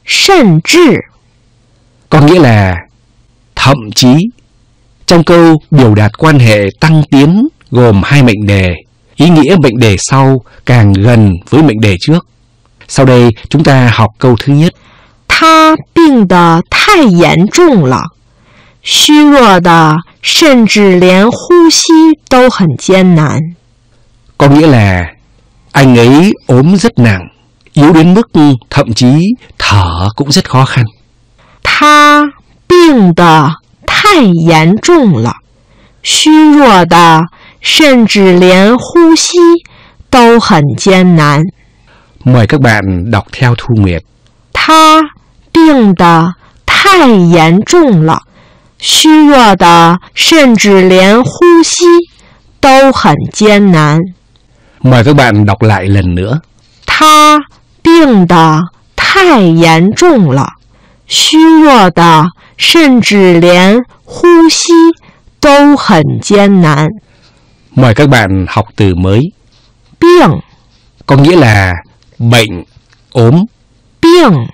甚至 có nghĩa là thậm chí. Trong câu biểu đạt quan hệ tăng tiến gồm hai mệnh đề, ý nghĩa mệnh đề sau càng gần với mệnh đề trước. Sau đây chúng ta học câu thứ nhất. 他病得太严重了，虚弱的甚至连呼吸都很艰难。 Có nghĩa là anh ấy ốm rất nặng, yếu đến mức thậm chí thở cũng rất khó khăn. 他病得太严重了，虚弱的甚至连呼吸都很艰难。 Mời các bạn đọc theo Thu Nguyệt. 他病得太严重了，虚弱的甚至连呼吸都很艰难。 Mời các bạn đọc lại lần nữa. 他病得太严重了，虚弱的甚至连呼吸都很艰难。 Mời các bạn học từ mới. 病 có nghĩa là bệnh, ốm. 病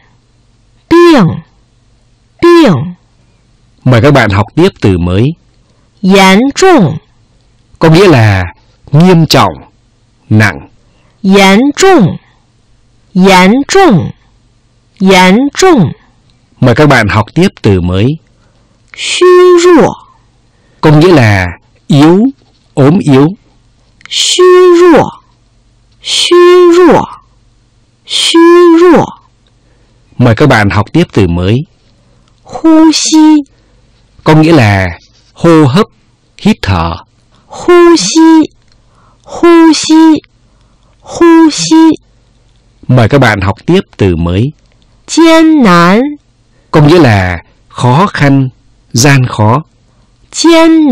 Mời các bạn học tiếp từ mới. 严重 có nghĩa là nghiêm trọng, nặng. 严重 Mời các bạn học tiếp từ mới. 虚弱 có nghĩa là yếu, ốm yếu. 虚弱 Mời các bạn học tiếp từ mới. 呼吸 có nghĩa là hô hấp, hít thở. 呼吸 Mời các bạn học tiếp từ mới. 艰难 có nghĩa là khó khăn, gian khó. 艰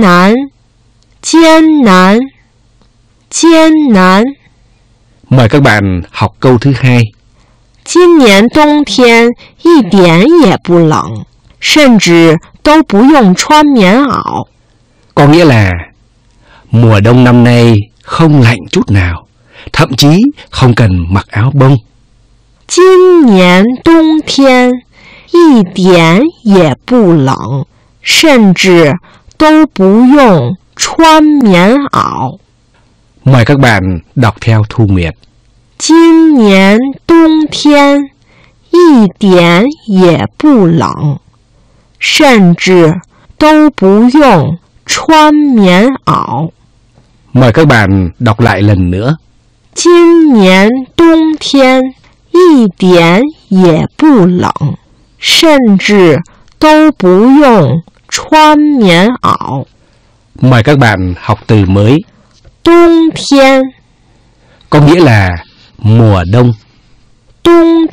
难 Mời các bạn học câu thứ hai. 今年冬天一点也不冷，甚至都不用穿棉袄。 có nghĩa là mùa đông năm nay không lạnh chút nào, thậm chí không cần mặc áo bông. 今年冬天一点也不冷，甚至都不用穿棉袄。 Mời các bạn đọc theo Thu Nguyệt. 今年冬天一点也不冷，甚至都不用穿棉袄。 Mời các bạn đọc lại lần nữa. 今年冬天一点也不冷，甚至都不用穿棉袄。 Mời các bạn học từ mới. 冬天 có nghĩa là mùa đông. 冬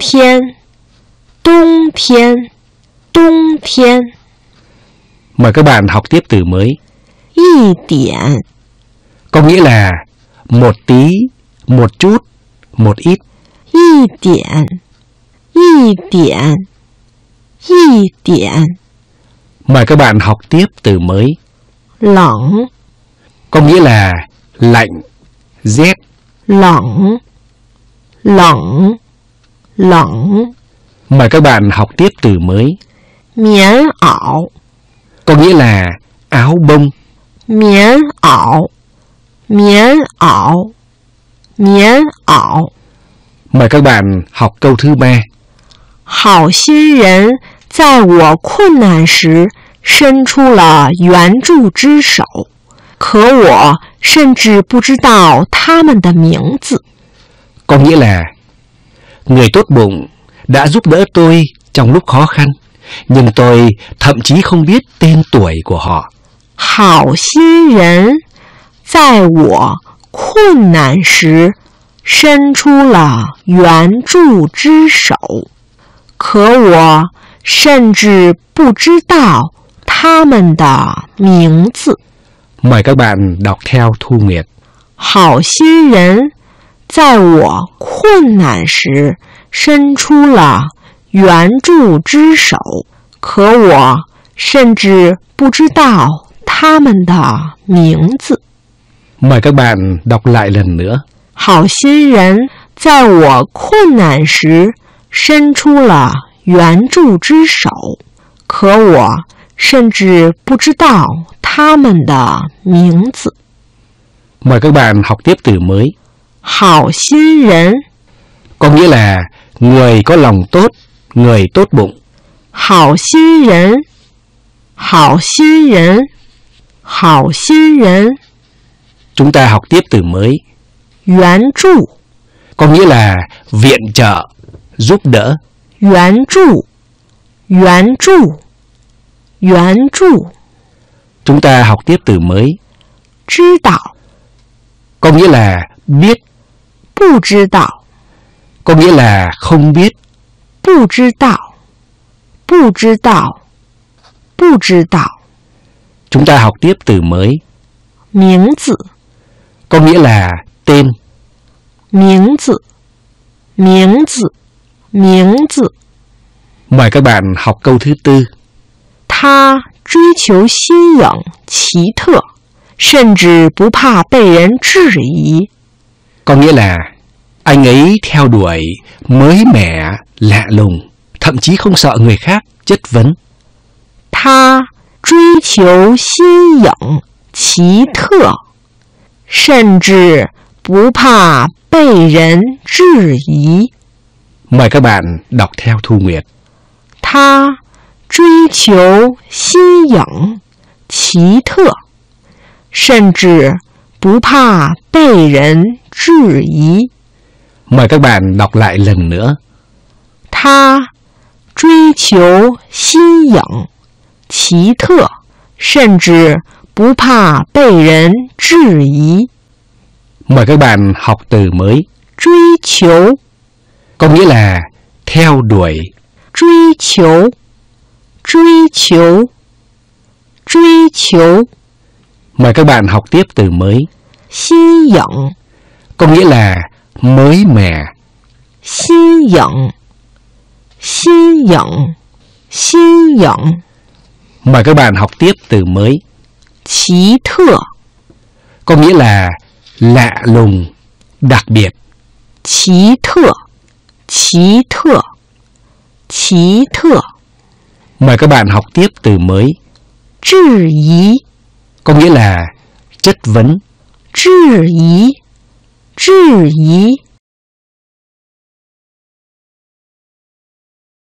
天 Mời các bạn học tiếp từ mới. 一点 có nghĩa là một tí, một chút, một ít. 一点 Mời các bạn học tiếp từ mới. 冷 có nghĩa là lạnh, rét. 冷 Mời các bạn học tiếp từ mới. 棉袄 có nghĩa là áo bông. 棉袄 Mời các bạn học câu thứ ba. 好心人在我困难时伸出了援助之手，可我甚至不知道他们的名字。 có nghĩa là người tốt bụng đã giúp đỡ tôi trong lúc khó khăn, nhưng tôi thậm chí không biết tên tuổi của họ. 好心人在我困难时伸出了援助之手，可我甚至不知道他们的名字。 Mời các bạn đọc theo Thu Nguyệt. 好心人在我困难时伸出了援助之手，可我甚至不知道他们的名字。 Mời các bạn đọc lại lần nữa. 好心人在我困难时伸出了援助之手，可我甚至不知道他们的名字。 Mời các bạn học tiếp từ mới. 好心人， Có nghĩa là người có lòng tốt, người tốt bụng. 好心人，好心人，好心人。 Chúng ta học tiếp từ mới. 援助， Có nghĩa là viện trợ, giúp đỡ. 援助，援助，援助。 Chúng ta học tiếp từ mới. 知道， Có nghĩa là biết, 不知道， có nghĩa là không biết. 不知道，不知道，不知道。 Chúng ta học tiếp từ mới. 名字， Có nghĩa là tên. 名字，名字，名字。 Mời các bạn học câu thứ tư. 他追求新颖奇特，甚至不怕被人质疑。 Có nghĩa là anh ấy theo đuổi mới mẻ, lạ lùng, thậm chí không sợ người khác chất vấn. 他追求新颖奇特，甚至不怕被人质疑。 Mời các bạn đọc theo Thu Nguyệt. 他追求新颖奇特，甚至不怕被人质疑。 Mời các bạn đọc lại lần nữa. 他追求新颖奇特，甚至不怕被人质疑。 Mời các bạn học từ mới. 追求， Có nghĩa là theo đuổi. 追求，追求，追求。 Mời các bạn học tiếp từ mới. 新颖， Có nghĩa là mới mẻ. 新颖，新颖，新颖。 Mời các bạn học tiếp từ mới. 奇特， Có nghĩa là lạ lùng, đặc biệt. 奇特，奇特，奇特。 Mời các bạn học tiếp từ mới. 质疑， Có nghĩa là chất vấn. 质疑，质疑。